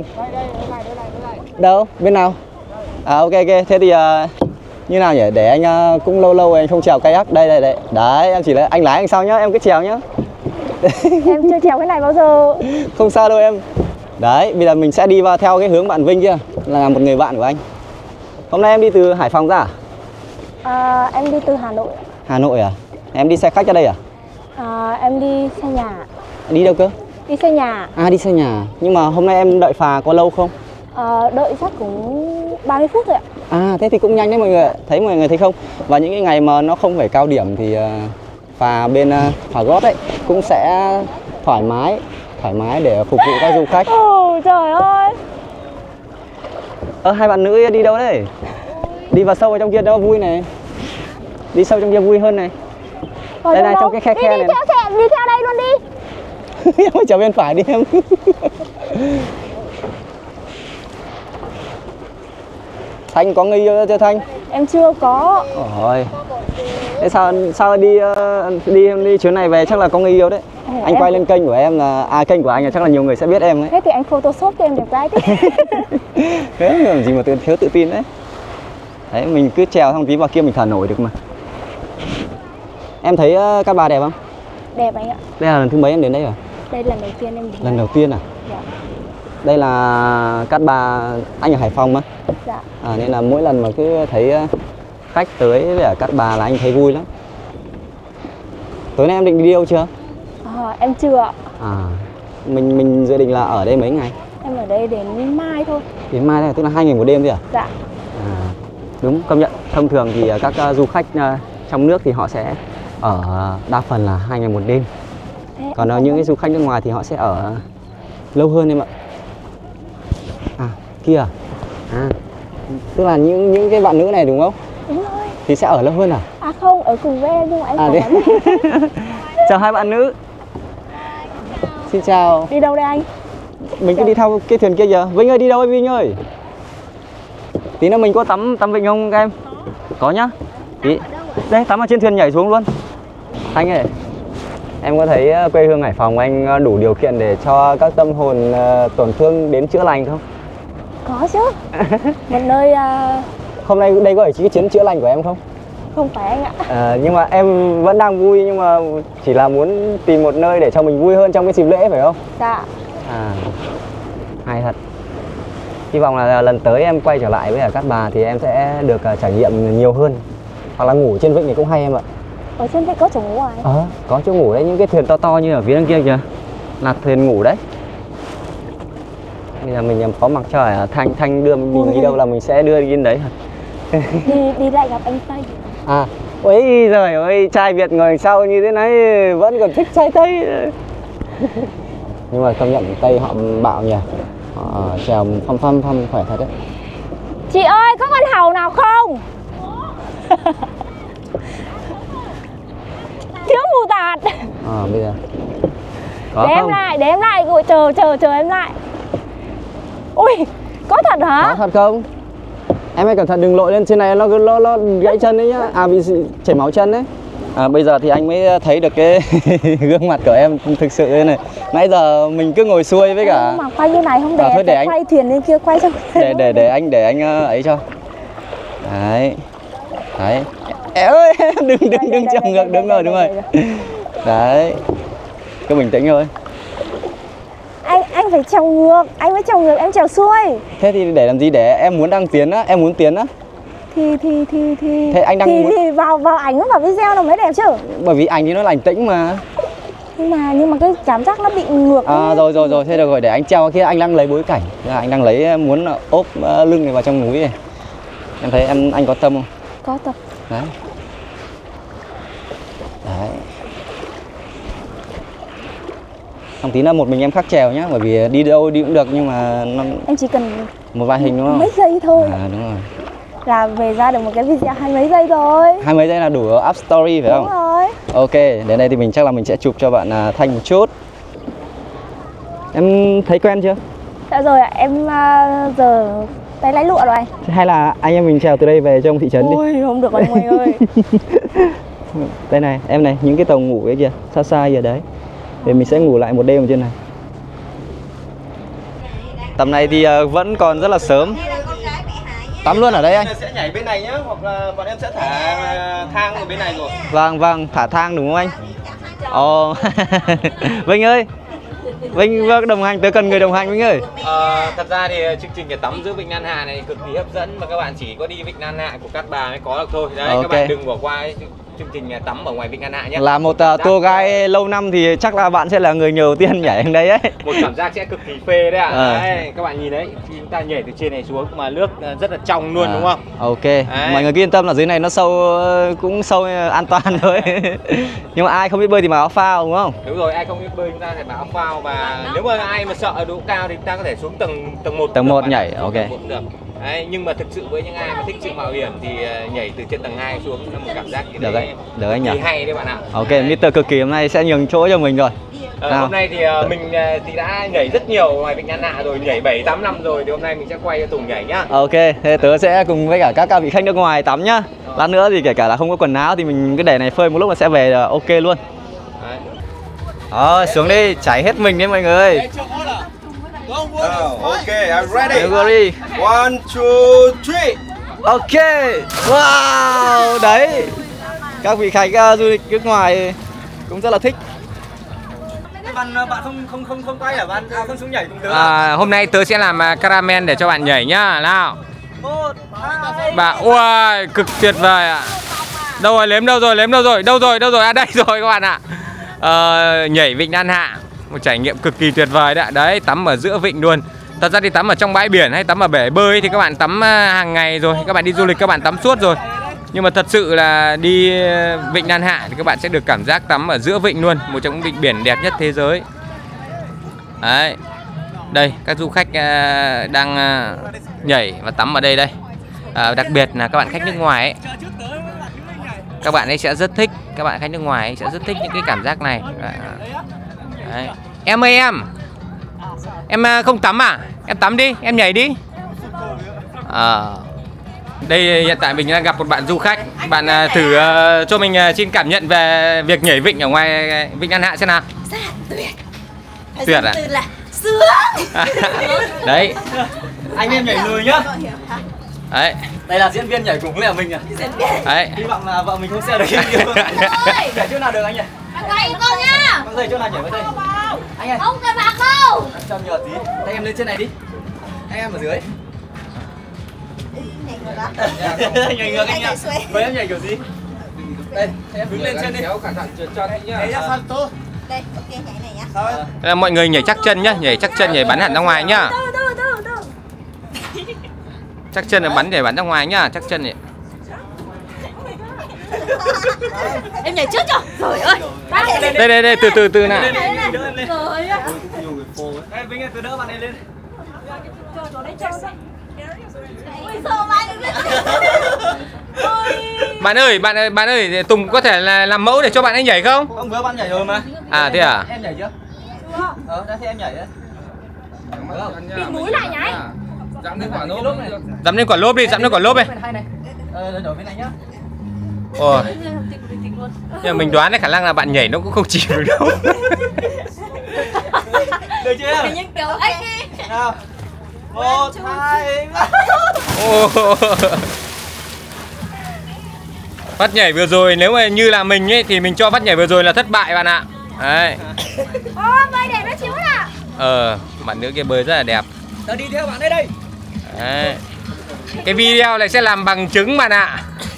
Đâu? Bên nào? Ok, thế thì như nào nhỉ? Để anh cũng lâu anh không chèo kayak. Đây. Đấy, em chỉ là anh lái anh sau nhá, em cứ chèo nhá. Em chưa chèo cái này bao giờ. Không sao đâu em. Đấy, bây giờ mình sẽ đi vào theo cái hướng bạn Vinh kia, là một người bạn của anh. Hôm nay em đi từ Hải Phòng ra à? Em đi từ Hà Nội. Hà Nội à? Em đi xe khách ra đây à? Em đi xe nhà. Đi đâu cơ? Đi xe nhà. Đi xe nhà. Nhưng mà hôm nay em đợi phà có lâu không? Đợi chắc cũng 30 phút thôi ạ. Thế thì cũng nhanh đấy mọi người. Thấy mọi người thấy không? Và những cái ngày mà nó không phải cao điểm thì phà bên Phà Gót ấy cũng sẽ thoải mái để phục vụ các du khách. Trời ơi. Hai bạn nữ đi đâu đấy? Đi vào sâu ở trong kia đó vui này. Đi sâu trong kia vui hơn này. Đây này, trong cái khe này. Đi theo đây luôn đi. Em phải chèo bên phải đi em. Thanh có người yêu chưa Thanh? Em chưa có. Ôi. Thế sao đi chuyến này về chắc là có người yêu đấy. Anh quay lên kênh của em là kênh của anh là chắc là nhiều người sẽ biết em đấy. Thế thì anh photoshop cho em đẹp gái tí. Thế làm gì mà thiếu tự tin đấy. Đấy, mình cứ trèo xong tí vào kia mình thả nổi được mà. Em thấy Cát Bà đẹp không? Đẹp anh ạ. Đây là lần thứ mấy em đến đây rồi? Đây là lần đầu tiên em đến. Lần đầu tiên à? Dạ. Đây là Cát Bà, anh ở Hải Phòng mà. Dạ. Nên là mỗi lần mà cứ thấy khách tới với Cát Bà là anh thấy vui lắm. Tối nay em định đi đâu chưa? Em chưa ạ. Mình dự định là ở đây mấy ngày? Em ở đây đến mai thôi. Đến mai thôi, tức là 2 ngày 1 đêm thôi à? Dạ. Đúng, công nhận. Thông thường thì các du khách trong nước thì họ sẽ ở đa phần là 2 ngày 1 đêm. Còn những cái du khách nước ngoài thì họ sẽ ở lâu hơn em ạ. Kia tức là những cái bạn nữ này đúng không? Đúng rồi. Thì sẽ ở lâu hơn à? Không, ở cùng với em nhưng mà em không đấy. Chào hai bạn nữ. Xin chào. Đi đâu đây anh? Mình cứ đi theo cái thuyền kia kìa. Vinh ơi, đi đâu ấy Vinh ơi? Tí nữa mình có tắm vịnh không các em? Có nhá. Tí. Đây, tắm ở trên thuyền nhảy xuống luôn. Anh ơi, em có thấy quê hương Hải Phòng anh đủ điều kiện để cho các tâm hồn tổn thương đến chữa lành không? Có chứ. Một nơi Hôm nay đây có phải cái chuyến chữa lành của em không? Không phải anh ạ. Nhưng mà em vẫn đang vui, nhưng mà chỉ là muốn tìm một nơi để cho mình vui hơn trong cái dịp lễ phải không? Dạ. Hay thật. Hy vọng là lần tới em quay trở lại với ở Cát Bà thì em sẽ được trải nghiệm nhiều hơn. Hoặc là ngủ trên vịnh thì cũng hay em ạ. Ở trên vịnh có chỗ ngủ à? Có chỗ ngủ đấy, những cái thuyền to như ở phía bên kia kìa là thuyền ngủ đấy. Bây giờ mình phó mặc cho Thanh đưa mình đi đâu là mình sẽ đưa đi đến đấy. Đi lại gặp anh Tây. Ôi giời ơi, trai Việt ngồi sau như thế này vẫn còn thích trai Tây. Nhưng mà công nhận Tây họ bạo nhỉ. Họ chèo phăm khỏe thật đấy. Chị ơi, có con hàu nào không? Thiếu mù tạt. Bây giờ để em lại gọi chờ em lại. Ui, có thật hả? Có thật không? Em hãy cẩn thận đừng lội lên trên này, nó gãy chân đấy nhá. Bị chảy máu chân đấy. Bây giờ thì anh mới thấy được cái gương mặt của em thực sự thế này. Nãy giờ mình cứ ngồi xuôi với cả. Mà quay như này không đẹp, thôi để anh quay thuyền lên kia quay cho. Để anh ấy cho. Đấy. Đấy. Em ơi, đừng chồng ngược, đúng rồi. Đấy. Cứ bình tĩnh thôi. Anh phải trèo ngược, anh mới trèo ngược, em trèo xuôi. Thế thì để làm gì, để em muốn đăng tiến á, em muốn tiến á. Thì thế anh đang thì vào ảnh vào video nó mới đẹp chứ. Bởi vì ảnh thì nó lành tĩnh mà. Nhưng mà cái cảm giác nó bị ngược. Rồi, thế được rồi, để anh treo kia, anh đang lấy bối cảnh. Anh đang lấy muốn ốp lưng này vào trong núi này. Em thấy anh có tâm không? Có tâm. Đấy. Không tí nữa một mình em khắc trèo nhá, bởi vì đi đâu đi cũng được nhưng mà em chỉ cần một vài hình đúng không? Mấy giây thôi. Đúng rồi. Là về ra được một cái video 20 mấy giây thôi. 20 mấy giây là đủ up story phải không? Đúng rồi. Ok, đến đây thì mình chắc là mình sẽ chụp cho bạn Thanh một chút. Em thấy quen chưa? Dạ rồi ạ, em giờ tay lái lụa rồi anh. Hay là anh em mình trèo từ đây về trong thị trấn đi. Ôi không được anh Nguy ơi. Đây này, em này, những cái tàu ngủ cái kìa, xa xa kìa đấy. Để mình sẽ ngủ lại một đêm ở trên này. Tầm này thì vẫn còn rất là sớm. Tắm luôn ở đây anh? Sẽ nhảy bên này nhá, hoặc là bọn em sẽ thả thang ở bên này rồi. Vâng, thả thang đúng không anh? Ồ. Vinh ơi, Vinh đồng hành, tớ cần người đồng hành Vinh ơi. Thật ra thì chương trình để tắm giữa Vịnh An Hạ này cực kỳ hấp dẫn, mà các bạn chỉ có đi Vịnh An Hạ của Cát Bà mới có được thôi. Đấy, các bạn đừng bỏ qua chương trình tắm ở ngoài Vịnh An Hạ nhé. Là một tour guide lâu năm thì chắc là bạn sẽ là người nhiều tiền nhảy ở đây ấy. Một cảm giác sẽ cực kỳ phê đấy ạ. Đấy, các bạn nhìn đấy, khi chúng ta nhảy từ trên này xuống mà nước rất là trong luôn đúng không? Ok, mọi người cứ yên tâm là dưới này nó sâu, cũng sâu an toàn thôi. Nhưng mà ai không biết bơi thì mặc áo phao đúng không? Đúng rồi, ai không biết bơi chúng ta phải mặc áo phao, và nếu mà ai mà sợ độ cao thì chúng ta có thể xuống tầng 1. Tầng 1 nhảy, ok. Được. Đấy, nhưng mà thực sự với những ai mà thích sự mạo hiểm thì nhảy từ trên tầng 2 xuống là một cảm giác gì đấy được anh nhỉ. Hay đấy bạn ạ. Ok, Mr. Cực Kỳ hôm nay sẽ nhường chỗ cho mình rồi. Hôm nay thì mình thì đã nhảy rất nhiều ngoài Vịnh An Hạ rồi, nhảy 7-8 năm rồi, thì hôm nay mình sẽ quay cho Tùng nhảy nhá. Ok, thế tớ sẽ cùng với cả các vị khách nước ngoài tắm nhá. Lát nữa thì kể cả là không có quần áo thì mình cứ để này phơi một lúc là sẽ về là ok luôn. Xuống đi, chảy hết mình đấy mọi người. Ok, I'm ready. You ready? 1, 2, 3. Ok. Wow, đấy. Các vị khách du lịch nước ngoài cũng rất là thích. Bạn không quay hả bạn? Không xuống nhảy cùng tớ. Hôm nay tớ sẽ làm caramel để cho bạn nhảy nhá. Nào. 1, 2. Bạn, ui, cực tuyệt vời ạ. Đâu rồi, Đâu rồi, đây rồi các bạn ạ. Nhảy Vịnh An Hạ, một trải nghiệm cực kỳ tuyệt vời đấy. Đấy, tắm ở giữa vịnh luôn. Thật ra thì tắm ở trong bãi biển hay tắm ở bể bơi thì các bạn tắm hàng ngày rồi, các bạn đi du lịch các bạn tắm suốt rồi. Nhưng mà thật sự là đi Vịnh An Hạ thì các bạn sẽ được cảm giác tắm ở giữa vịnh luôn, một trong những vịnh biển đẹp nhất thế giới. Đấy. Đây, các du khách đang nhảy và tắm ở đây đây. Đặc biệt là các bạn khách nước ngoài ấy. Các bạn ấy sẽ rất thích, các bạn khách nước ngoài ấy sẽ rất thích những cái cảm giác này. Đấy. Em ơi em không tắm à? Em tắm đi, em nhảy đi. Đây hiện tại mình đang gặp một bạn du khách. Bạn thử cho mình xin cảm nhận về việc nhảy vịnh ở ngoài Vịnh An Hạ xem nào. Rất là tuyệt. Tuyệt à? Từ là sướng. Đấy. Anh em nhảy lùi nhá. Đấy. Đây là diễn viên nhảy cùng với mình à. Đấy. Hy vọng là vợ mình không xe được cái video. Nhảy chỗ nào được anh nhỉ? Đây con nhá. Bác dây chỗ nào nhảy với đây? Anh ơi. Không cần bạc đâu. Cho nhờ tí. Đây em lên trên này đi. Anh em ở dưới. Nhảy ngược anh nhá. Với em nhảy kiểu gì? Đây, em đứng lên trên đi. Cẩn thận trượt chân nhá. Đây, ok nhảy này nhá. Sao em? Mọi người nhảy chắc chân nhá, nhảy chắc chân, nhảy bắn hẳn ra ngoài nhá. Từ. Chắc chân là bắn nhảy bắn ra ngoài nhá, chắc chân này. Em nhảy trước cho. Trời ơi. Đây, từ nào. Trời ơi. Đây, Vinh ơi, từ đỡ bạn này lên. Ui sao mà Bạn ơi, Tùng có thể là làm mẫu để cho bạn ấy nhảy không? Không, vừa bạn nhảy rồi mà. À thế à? Em nhảy chưa? Đã thấy em nhảy đấy. đi núi lại nhảy. Dẫm lên quả lốp này. Dẫm lên quả lốp đi, dẫm lên quả lốp đi. Đổi bên này nhá. Ôi. Nhưng mà mình đoán cái khả năng là bạn nhảy nó cũng không chịu được đâu. Được chưa? Nhưng kiểu anh đi. Nào. 1, 2, 3. Phát nhảy vừa rồi nếu mà như là mình ấy thì mình cho phát nhảy vừa rồi là thất bại bạn ạ. Đấy. Bơi đẹp đó chiếu nè. Bạn nữ kia bơi rất là đẹp. Tớ đi theo bạn đây đây. Đấy. Cái video này sẽ làm bằng chứng bạn ạ.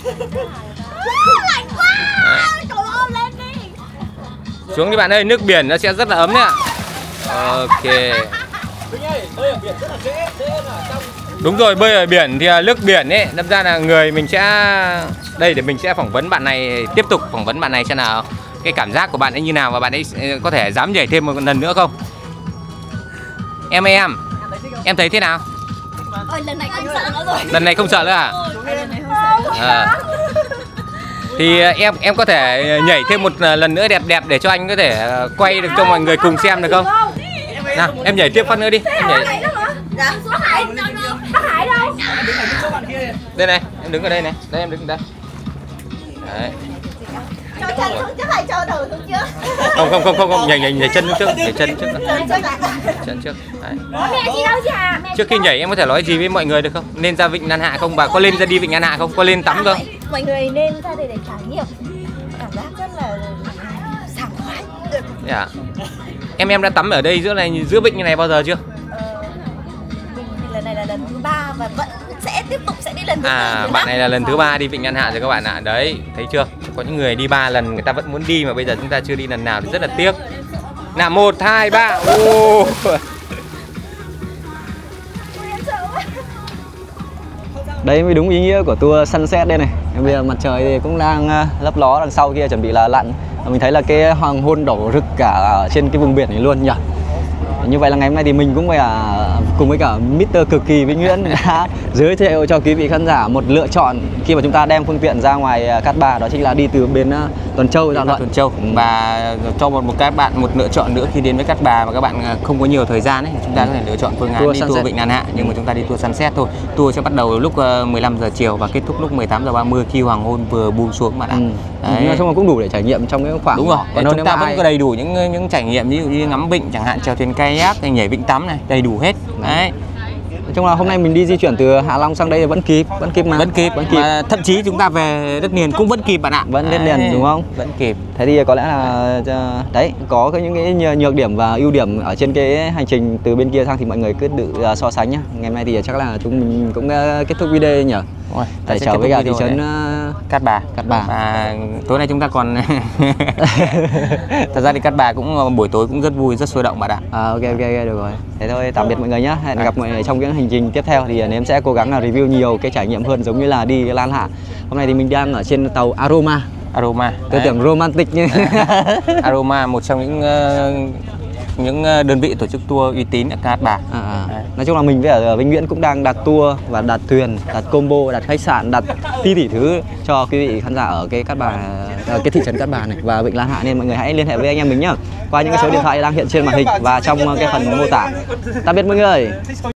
Lạnh quá. Trời ơi lên đi. Xuống đi bạn ơi, nước biển nó sẽ rất là ấm đấy ạ. Ok. Bơi ở biển rất là dễ hơn ở trong. Đúng rồi, bơi ở biển thì nước biển ấy, đâm ra là người mình sẽ đây để mình sẽ phỏng vấn bạn này, tiếp tục phỏng vấn bạn này xem nào. Cái cảm giác của bạn ấy như nào và bạn ấy có thể dám nhảy thêm một lần nữa không? Em thấy thế nào? Ôi lần này không sợ nữa rồi. Lần này không sợ nữa à? Lần này không sợ. Thì em có thể nhảy thêm một lần nữa đẹp để cho anh có thể quay được cho mọi người cùng xem được không? Nào, em nhảy tiếp phát nữa đi. Em nhảy. Dạ, số Hải. Bác Hải đâu? Đây này, em đứng ở đây này. Đây em đứng ở đây. Đấy. Cho chân xuống trước hay cho đầu xuống trước? Không, nhảy chân trước, nhảy chân trước. Chân trước. Đấy. Mẹ chị đâu chị à? Trước khi nhảy em có thể nói gì với mọi người được không? Nên ra Vịnh An Hạ không? Và có lên ra đi Vịnh An Hạ không? Có lên tắm không? Mọi người nên ra đây để trải nghiệm. Cảm giác rất là sảng khoái. Dạ. Em đã tắm ở đây giữa vịnh như này bao giờ chưa? Mình thì lần này là lần thứ 3 và vẫn sẽ tiếp tục sẽ đi lần thứ 4. Bạn này là lần thứ 3 đi Vịnh An Hạ rồi các bạn ạ. Đấy, thấy chưa? Có những người đi 3 lần người ta vẫn muốn đi mà bây giờ chúng ta chưa đi lần nào thì rất là tiếc. Nào 1, 2, 3. Đấy mới đúng ý nghĩa của tour sunset đây này. Bây giờ mặt trời thì cũng đang lấp ló đằng sau kia chuẩn bị là lặn. Mình thấy là cái hoàng hôn đỏ rực cả ở trên cái vùng biển này luôn nhỉ. Như vậy là ngày hôm nay thì mình cũng phải cùng với cả Mr. Cực Kỳ Vĩnh Nguyễn đã giới thiệu cho quý vị khán giả một lựa chọn khi mà chúng ta đem phương tiện ra ngoài Cát Bà, đó chính là đi từ bên Tuần Châu ra Thuận Châu. Và cho các bạn một lựa chọn nữa khi đến với Cát Bà và các bạn không có nhiều thời gian ấy, chúng ta có thể lựa chọn phương án đi tour Vịnh An Hạ, nhưng mà chúng ta đi tour sunset thôi. Tour sẽ bắt đầu lúc 15 giờ chiều và kết thúc lúc 18 giờ 30 khi hoàng hôn vừa buông xuống bạn ạ. Nói chung là cũng đủ để trải nghiệm trong cái khoảng. Đúng rồi. Chúng ta vẫn có đầy đủ những trải nghiệm ví dụ như ngắm vịnh chẳng hạn, chèo thuyền kayak, nhảy vịnh tắm này, đầy đủ hết. Đấy. Nói chung là hôm nay mình đi di chuyển từ Hạ Long sang đây vẫn kịp mà. Vẫn kịp. Mà thậm chí chúng ta về đất liền cũng vẫn kịp bạn ạ. Vẫn đất liền đúng không? Vẫn kịp. Thế thì có lẽ là đấy, có những cái nhược điểm và ưu điểm ở trên cái hành trình từ bên kia sang thì mọi người cứ tự so sánh nhá. Ngày hôm nay thì chắc là chúng mình cũng kết thúc video nhỉ. Tại trở với cả thị trấn Cát Bà. Và tối nay chúng ta còn thật ra thì Cát Bà cũng buổi tối cũng rất vui, rất sôi động bạn ạ. Ok được rồi. Thế thôi, tạm biệt mọi người nhé. Hẹn gặp mọi người trong những hành trình tiếp theo thì em sẽ cố gắng là review nhiều cái trải nghiệm hơn, giống như là đi Lan Hạ. Hôm nay thì mình đang ở trên tàu Aroma. Tôi tưởng romantic như Aroma, một trong những đơn vị tổ chức tour uy tín ở Cát Bà. Nói chung là mình với ở Vĩnh Nguyễn cũng đang đặt tour và đặt thuyền, đặt combo, đặt khách sạn, đặt tỷ thứ cho quý vị khán giả ở cái Cát Bà, cái thị trấn Cát Bà này và Vịnh Lan Hạ, nên mọi người hãy liên hệ với anh em mình nhá qua những cái số điện thoại đang hiện trên màn hình và trong cái phần mô tả. Tạm biệt mọi người.